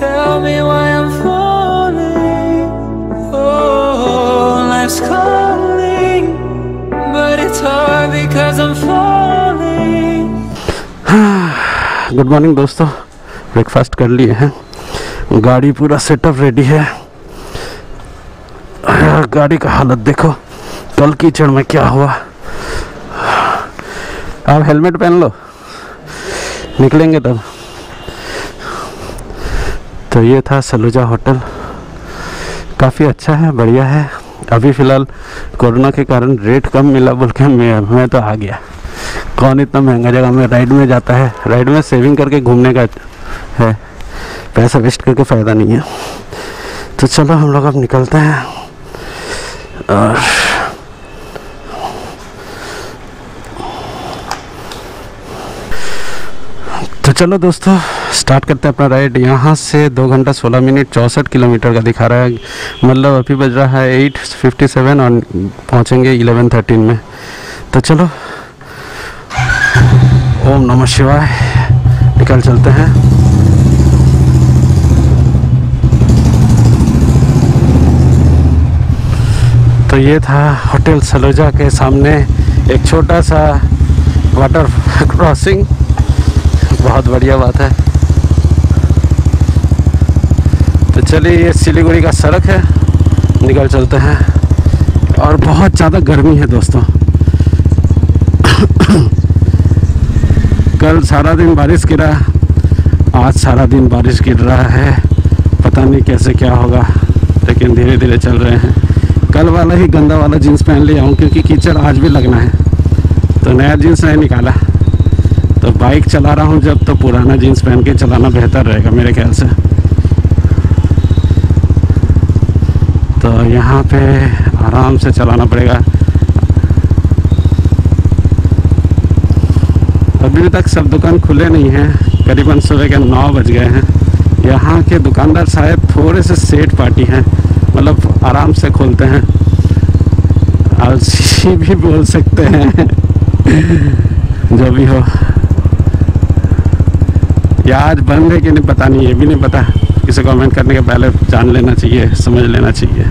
Tell me why I'm falling. Oh, life's calling, but it's hard because I'm falling. Good morning दोस्तों, breakfast कर लिए हैं, गाड़ी पूरा सेटअप रेडी है। गाड़ी का हालत देखो, कल कीचड़ में क्या हुआ। आप हेलमेट पहन लो, निकलेंगे तब। तो ये था सलूजा होटल, काफ़ी अच्छा है, बढ़िया है। अभी फ़िलहाल कोरोना के कारण रेट कम मिला बोल के मैं तो आ गया। कौन इतना महंगा जगह में राइड में जाता है। राइड में सेविंग करके घूमने का है, पैसा वेस्ट करके फ़ायदा नहीं है। तो चलो हम लोग अब निकलते हैं। और तो चलो दोस्तों स्टार्ट करते हैं अपना राइड। यहाँ से 2 घंटा 16 मिनट 64 किलोमीटर का दिखा रहा है, मतलब अभी बज रहा है 8:57 और पहुँचेंगे 11:13 में। तो चलो, ओम नमः शिवाय, निकल चलते हैं। तो ये था होटल सलूजा के सामने एक छोटा सा वाटर क्रॉसिंग, बहुत बढ़िया बात है। तो चलिए, ये सिलीगुड़ी का सड़क है, निकल चलते हैं। और बहुत ज़्यादा गर्मी है दोस्तों। कल सारा दिन बारिश गिरा, आज सारा दिन बारिश गिर रहा है, पता नहीं कैसे क्या होगा, लेकिन धीरे धीरे चल रहे हैं। कल वाला ही गंदा वाला जीन्स पहन लिया हूँ क्योंकि कीचड़ आज भी लगना है, तो नया जीन्स नहीं निकाला। तो बाइक चला रहा हूँ जब, तो पुराना जीन्स पहन के चलाना बेहतर रहेगा मेरे ख्याल से। तो यहाँ पे आराम से चलाना पड़ेगा। अभी तक सब दुकान खुले नहीं हैं, करीबन सुबह के 9 बज गए हैं। यहाँ के दुकानदार शायद थोड़े से सेठ पार्टी हैं, मतलब आराम से खोलते हैं, आलसी भी बोल सकते हैं। जो भी हो, या आज बंद है कि नहीं पता नहीं, ये भी नहीं पता। किसी कमेंट करने के पहले जान लेना चाहिए, समझ लेना चाहिए।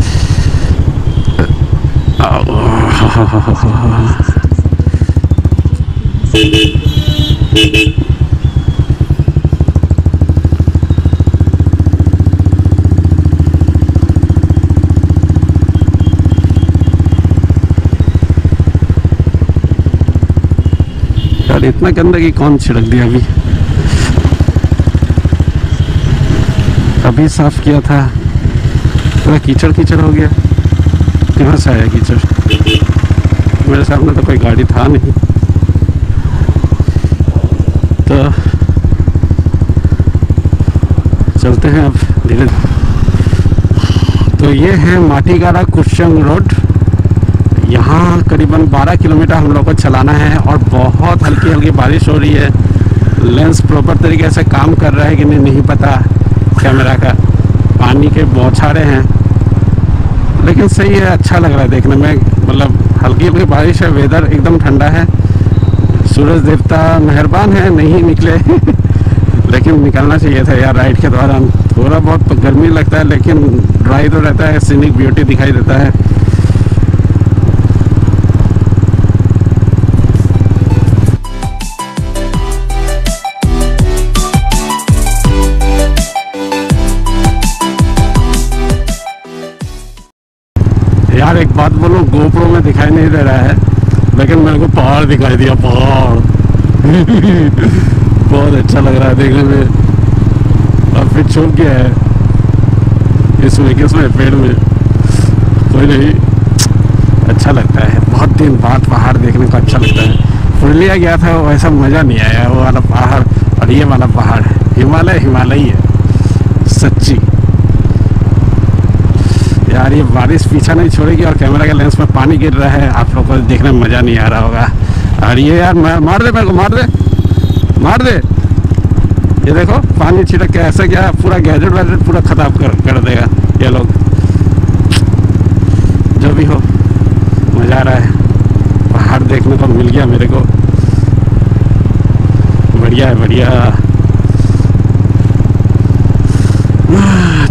यार इतना गंदगी कौन छिड़क दिया? अभी साफ किया था, पूरा कीचड़ कीचड़ हो गया। कहाँ से आया कीचड़? मेरे सामने तो कोई गाड़ी था नहीं। तो चलते हैं अब धीरे। तो ये है माटीगाड़ा कुशंग रोड। यहाँ करीबन 12 किलोमीटर हम लोग को चलाना है और बहुत हल्की हल्की बारिश हो रही है। लेंस प्रॉपर तरीके से काम कर रहा है कि नहीं पता, कैमरा का पानी के बौछारे हैं, लेकिन सही है, अच्छा लग रहा है देखने में। मतलब हल्की हल्की बारिश है, वेदर एकदम ठंडा है। सूरज देवता मेहरबान है, नहीं निकले। लेकिन निकलना चाहिए था यार राइड के दौरान। थोड़ा बहुत गर्मी लगता है, लेकिन ड्राई तो रहता है, सीनिक ब्यूटी दिखाई देता है। यार एक बात बोलूं, गोप्रो में दिखाई नहीं दे रहा है, लेकिन मेरे को पहाड़ दिखाई दिया, पहाड़। बहुत अच्छा लग रहा है देखने में। और फिर छुप गया है इसमें, किसमें? पेड़ में। कोई नहीं, अच्छा लगता है। बहुत दिन बाद पहाड़ देखने को अच्छा लगता है। पुरुलिया गया था, वैसा मज़ा नहीं आया वो वाला पहाड़ और ये वाला पहाड़। हिमालय हिमालय है सच्ची यार। ये बारिश पीछा नहीं छोड़ेगी और कैमरा के लेंस में पानी गिर रहा है, आप लोगों को देखने में मज़ा नहीं आ रहा होगा। और ये यार मार दे मेरे को, मार दे मार दे। ये देखो पानी छिड़क के ऐसा क्या, पूरा गैजेट वैजेट पूरा ख़राब कर देगा ये लोग। जो भी हो, मज़ा आ रहा है, पहाड़ देखने को मिल गया मेरे को। बढ़िया है, बढ़िया।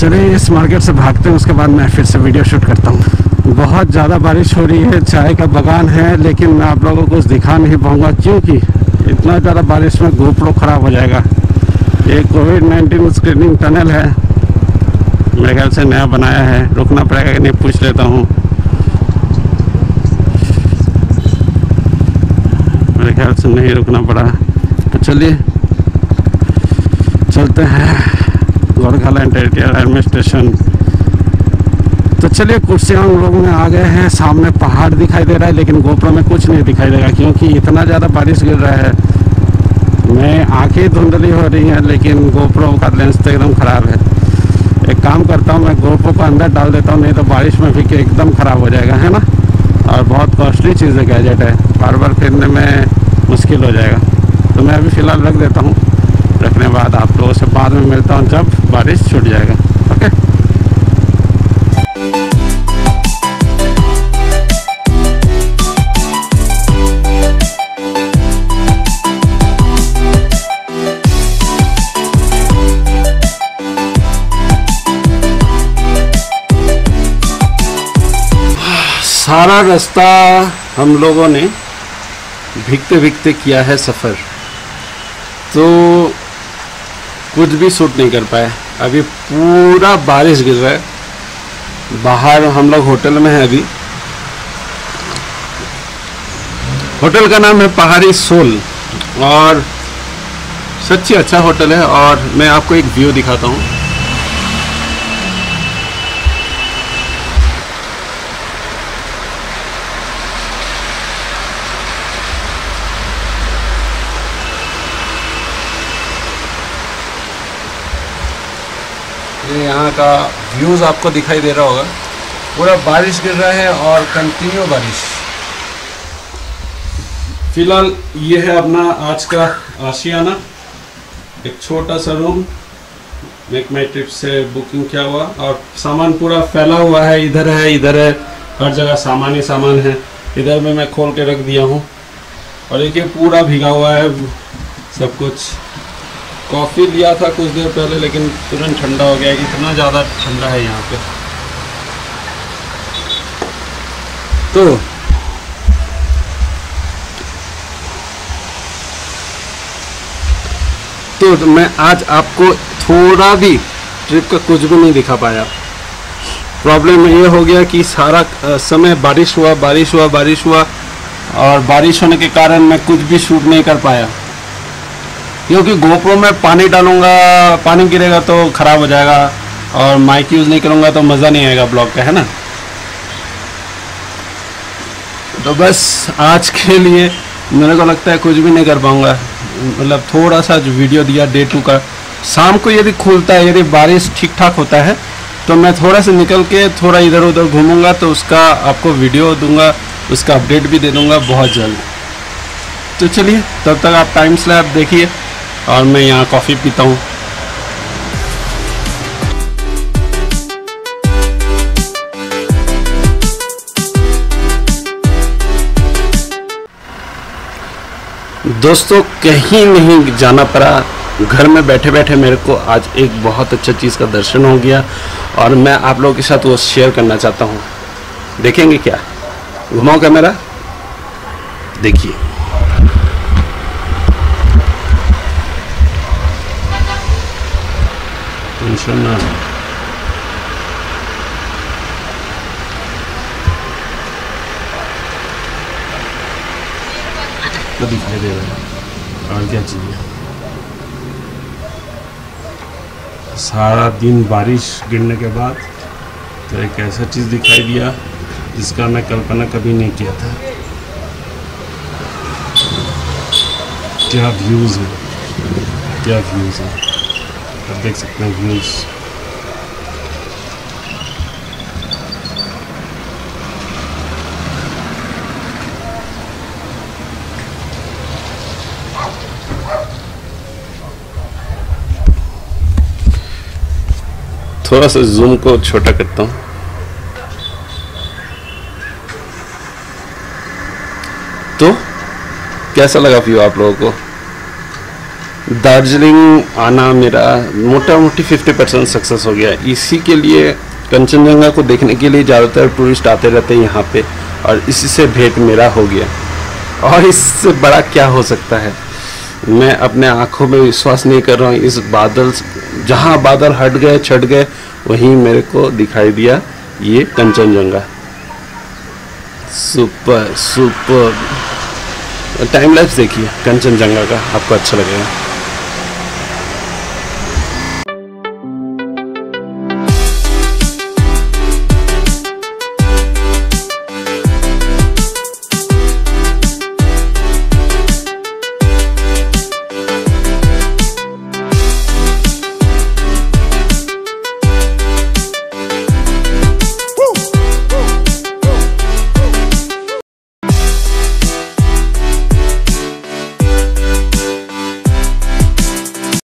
चलिए इस मार्केट से भागते हैं, उसके बाद मैं फिर से वीडियो शूट करता हूँ। बहुत ज़्यादा बारिश हो रही है, चाय का बागान है, लेकिन मैं आप लोगों को कुछ दिखा नहीं पाऊँगा क्योंकि इतना ज़्यादा बारिश में गोप्रो ख़राब हो जाएगा। ये कोविड-19 स्क्रीनिंग टनल है, मेरे ख्याल से नया बनाया है, रुकना पड़ेगा कि नहीं पूछ लेता हूँ। मेरे ख्याल से नहीं रुकना पड़ा, तो चलिए चलते हैं गोरखालैंड टेरिटोरियल एडमिनिस्ट्रेशन। तो चलिए कुर्सियांग लोग में आ गए हैं, सामने पहाड़ दिखाई दे रहा है लेकिन गोप्रो में कुछ नहीं दिखाई देगा क्योंकि इतना ज़्यादा बारिश गिर रहा है। मैं आंखें धुंधली हो रही हैं लेकिन गोप्रो का लेंस तो एकदम ख़राब है। एक काम करता हूँ, मैं गोप्रो को अंदर डाल देता हूँ, नहीं तो बारिश में भी एकदम ख़राब हो जाएगा, है ना। और बहुत कॉस्टली चीज़ है, गैजेट है, बार बार फेरने में मुश्किल हो जाएगा। तो मैं अभी फ़िलहाल रख देता हूँ, रखने बाद आप लोगों से बाद में मिलता हूँ जब बारिश छूट जाएगा। ओके। सारा रास्ता हम लोगों ने भीगते भीगते किया है सफ़र, तो कुछ भी शूट नहीं कर पाए। अभी पूरा बारिश गिर रहा है। बाहर हम लोग होटल में हैं अभी। होटल का नाम है पहाड़ी सोल और सच्ची अच्छा होटल है। और मैं आपको एक व्यू दिखाता हूँ। यहाँ का व्यूज़ आपको दिखाई दे रहा होगा। पूरा बारिश गिर रहा है और कंटिन्यू बारिश। फिलहाल ये है अपना आज का आशियाना, एक छोटा सा रूम मेक माई ट्रिप से बुकिंग किया हुआ और सामान पूरा फैला हुआ है, इधर है इधर है, हर जगह सामान ही सामान है। इधर में मैं खोल के रख दिया हूँ और एक ये पूरा भीगा हुआ है सब कुछ। कॉफ़ी लिया था कुछ देर पहले लेकिन तुरंत ठंडा हो गया, इतना ज़्यादा ठंडा है यहाँ पे। तो मैं आज आपको थोड़ा भी ट्रिप का कुछ भी नहीं दिखा पाया। प्रॉब्लम ये हो गया कि सारा समय बारिश हुआ और बारिश होने के कारण मैं कुछ भी शूट नहीं कर पाया क्योंकि गोप्रो में पानी डालूंगा, पानी गिरेगा तो ख़राब हो जाएगा और माइक यूज़ नहीं करूँगा तो मज़ा नहीं आएगा ब्लॉग का, है ना। तो बस आज के लिए मेरे को लगता है कुछ भी नहीं कर पाऊँगा। मतलब थोड़ा सा जो वीडियो दिया डे 2 का, शाम को यदि खुलता है, यदि बारिश ठीक ठाक होता है तो मैं थोड़ा सा निकल के थोड़ा इधर उधर घूमूंगा तो उसका आपको वीडियो दूंगा, उसका अपडेट भी दे दूंगा बहुत जल्द। तो चलिए तब तक आप टाइम स्लैब देखिए और मैं यहाँ कॉफ़ी पीता हूँ। दोस्तों कहीं नहीं जाना पड़ा, घर में बैठे बैठे मेरे को आज एक बहुत अच्छा चीज़ का दर्शन हो गया और मैं आप लोगों के साथ वो शेयर करना चाहता हूँ। देखेंगे क्या? घुमाओ कैमरा, देखिए। टेंशन ना, तो दिखाई दे रहा है और क्या चाहिए। सारा दिन बारिश गिरने के बाद तो एक ऐसा चीज़ दिखाई दिया जिसका मैं कल्पना कभी नहीं किया था। क्या व्यूज़ है, क्या व्यूज़ है, आप देख सकते हैं व्यूज़। थोड़ा सा जूम को छोटा करता हूँ। तो कैसा लगा व्यू आप लोगों को? दार्जिलिंग आना मेरा मोटा मोटी 50% सक्सेस हो गया। इसी के लिए कंचनजंगा को देखने के लिए ज़्यादातर टूरिस्ट आते रहते हैं यहाँ पे, और इसी से भेंट मेरा हो गया। और इससे बड़ा क्या हो सकता है, मैं अपने आँखों में विश्वास नहीं कर रहा हूँ। इस बादल, जहाँ बादल हट गए छट गए, वहीं मेरे को दिखाई दिया ये Kanchenjunga. Super super. Time lapse देखिए कंचनजंगा का, आपको अच्छा लगेगा।